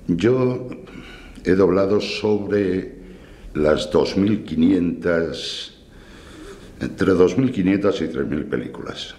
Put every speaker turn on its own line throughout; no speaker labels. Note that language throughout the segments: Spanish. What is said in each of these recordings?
Yo he doblado sobre las 2.500, entre 2.500 y 3.000 películas.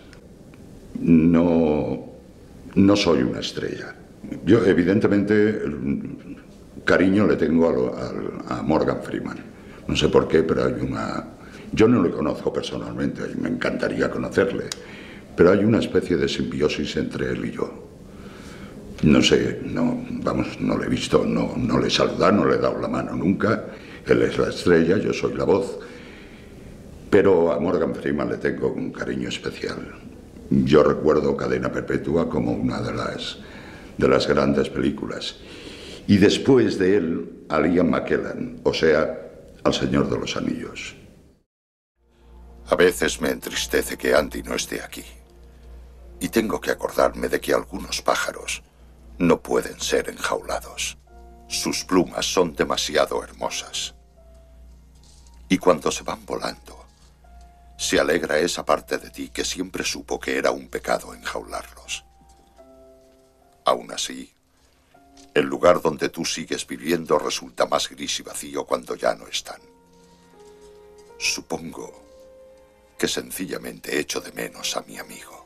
No soy una estrella. Yo, evidentemente, cariño le tengo a Morgan Freeman. No sé por qué, pero hay una... Yo no le conozco personalmente, y me encantaría conocerle, pero hay una especie de simbiosis entre él y yo. No sé, no le he visto, no le he saludado, no le he dado la mano nunca. Él es la estrella, yo soy la voz. Pero a Morgan Freeman le tengo un cariño especial. Yo recuerdo Cadena Perpetua como una de las grandes películas. Y después de él, a Ian McKellen, o sea, al Señor de los Anillos.
A veces me entristece que Andy no esté aquí. Y tengo que acordarme de que algunos pájaros no pueden ser enjaulados. Sus plumas son demasiado hermosas. Y cuando se van volando, se alegra esa parte de ti que siempre supo que era un pecado enjaularlos. Aún así, el lugar donde tú sigues viviendo resulta más gris y vacío cuando ya no están. Supongo que sencillamente echo de menos a mi amigo.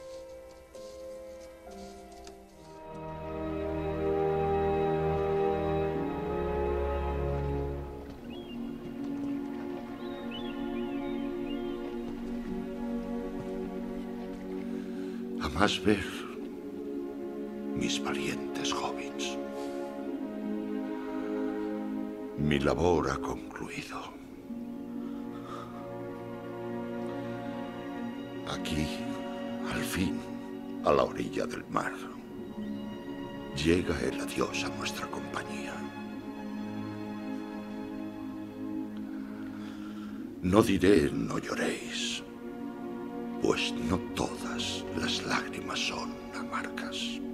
A más ver, mis valientes hobbits. Mi labor ha concluido. Aquí, al fin, a la orilla del mar, llega el adiós a nuestra compañía. No diré no lloréis, pues no todas las lágrimas son amargas.